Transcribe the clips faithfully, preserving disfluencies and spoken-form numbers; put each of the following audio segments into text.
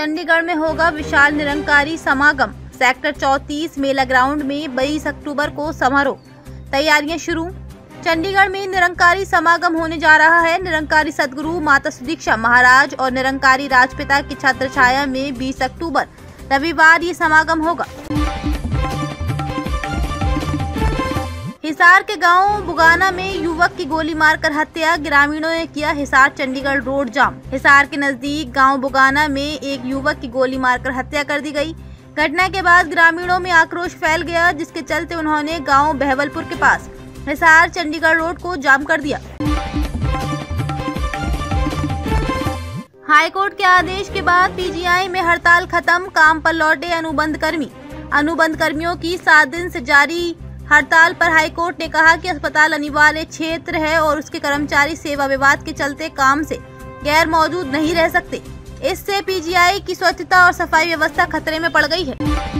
चंडीगढ़ में होगा विशाल निरंकारी समागम। सेक्टर चौंतीस मेला ग्राउंड में बाईस अक्टूबर को समारोह, तैयारियां शुरू। चंडीगढ़ में निरंकारी समागम होने जा रहा है। निरंकारी सदगुरु माता सुदीक्षा महाराज और निरंकारी राजपिता की छत्र छाया में बीस अक्टूबर रविवार ये समागम होगा। हिसार के गांव बुगाना में युवक की गोली मारकर हत्या, ग्रामीणों ने किया हिसार चंडीगढ़ रोड जाम। हिसार के नजदीक गांव बुगाना में एक युवक की गोली मारकर हत्या कर दी गई। घटना के बाद ग्रामीणों में आक्रोश फैल गया, जिसके चलते उन्होंने गांव बहवलपुर के पास हिसार चंडीगढ़ रोड को जाम कर दिया। हाईकोर्ट के आदेश के बाद पीजीआई में हड़ताल खत्म, काम पर लौटे अनुबंध कर्मी। अनुबंध कर्मियों की सात दिन से जारी हड़ताल पर हाईकोर्ट ने कहा कि अस्पताल अनिवार्य क्षेत्र है और उसके कर्मचारी सेवा विवाद के चलते काम से गैर मौजूद नहीं रह सकते। इससे पीजीआई की स्वच्छता और सफाई व्यवस्था खतरे में पड़ गई है।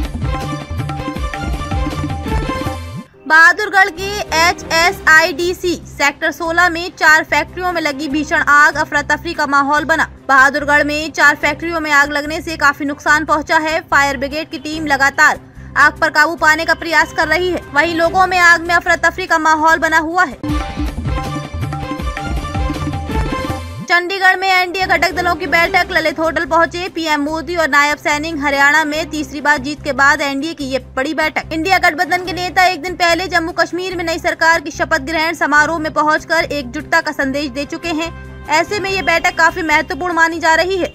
बहादुरगढ़ के H S I D C sector सोलह में चार फैक्ट्रियों में लगी भीषण आग, अफरा तफरी का माहौल बना। बहादुरगढ़ में चार फैक्ट्रियों में आग लगने से काफी नुकसान पहुंचा है। फायर ब्रिगेड की टीम लगातार आग पर काबू पाने का प्रयास कर रही है। वहीं लोगों में आग में अफरा तफरी का माहौल बना हुआ है। चंडीगढ़ में एनडीए घटक दलों की बैठक, ललित होटल पहुंचे पीएम मोदी और नायब सैनिक। हरियाणा में तीसरी बार जीत के बाद एनडीए की ये बड़ी बैठक। इंडिया गठबंधन के नेता एक दिन पहले जम्मू कश्मीर में नई सरकार की शपथ ग्रहण समारोह में पहुंचकर एकजुटता का संदेश दे चुके हैं। ऐसे में ये बैठक काफी महत्वपूर्ण मानी जा रही है।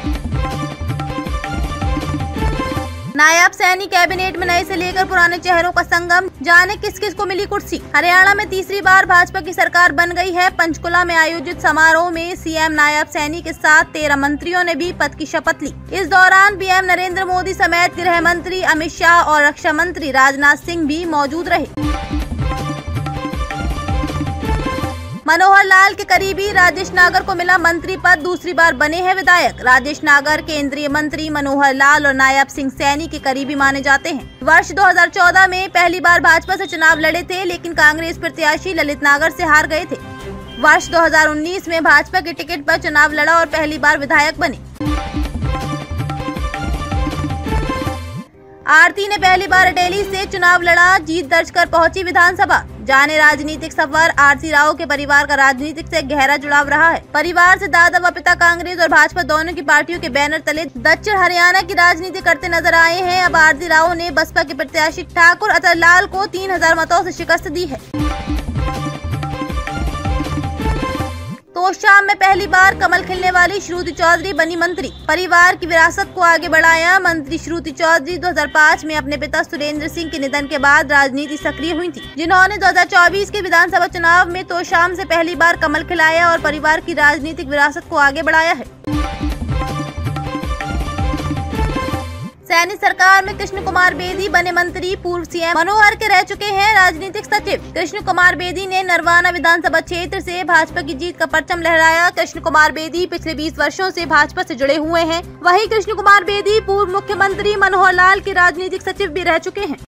नायब सैनिक कैबिनेट में नए से लेकर पुराने चेहरों का संगम, जाने किस किस को मिली कुर्सी। हरियाणा में तीसरी बार भाजपा की सरकार बन गई है। पंचकुला में आयोजित समारोह में सीएम नायब सैनिक के साथ तेरह मंत्रियों ने भी पद की शपथ ली। इस दौरान पीएम नरेंद्र मोदी समेत गृह मंत्री अमित शाह और रक्षा मंत्री राजनाथ सिंह भी मौजूद रहे। मनोहर लाल के करीबी राजेश नागर को मिला मंत्री पद, दूसरी बार बने हैं विधायक। राजेश नागर केंद्रीय मंत्री मनोहर लाल और नायब सिंह सैनी के करीबी माने जाते हैं। वर्ष दो हज़ार चौदह में पहली बार भाजपा से चुनाव लड़े थे, लेकिन कांग्रेस प्रत्याशी ललित नागर से हार गए थे। वर्ष दो हज़ार उन्नीस में भाजपा के टिकट पर चुनाव लड़ा और पहली बार विधायक बने। आरती ने पहली बार अटेली से चुनाव लड़ा, जीत दर्ज कर पहुंची विधानसभा। जाने राजनीतिक सफर, आरती राव के परिवार का राजनीतिक से गहरा जुड़ाव रहा है। परिवार से दादा व पिता कांग्रेस और भाजपा दोनों की पार्टियों के बैनर तले दक्षिण हरियाणा की राजनीति करते नजर आए हैं। अब आरती राव ने बसपा के प्रत्याशी ठाकुर अतर लाल को तीन हजार मतों से शिकस्त दी है। तोशाम में पहली बार कमल खिलने वाली श्रुति चौधरी बनी मंत्री। परिवार की विरासत को आगे बढ़ाया। मंत्री श्रुति चौधरी दो हज़ार पाँच में अपने पिता सुरेंद्र सिंह के निधन के बाद राजनीति सक्रिय हुई थी, जिन्होंने दो हज़ार चौबीस के विधानसभा चुनाव में तोशाम से पहली बार कमल खिलाया और परिवार की राजनीतिक विरासत को आगे बढ़ाया है। सैनी सरकार में कृष्ण कुमार बेदी बने मंत्री। पूर्व सीएम मनोहर के रह चुके हैं राजनीतिक सचिव। कृष्ण कुमार बेदी ने नरवाना विधानसभा क्षेत्र से भाजपा की जीत का परचम लहराया। कृष्ण कुमार बेदी पिछले बीस वर्षों से भाजपा से जुड़े हुए हैं। वहीं कृष्ण कुमार बेदी पूर्व मुख्यमंत्री मनोहर लाल के राजनीतिक सचिव भी रह चुके हैं।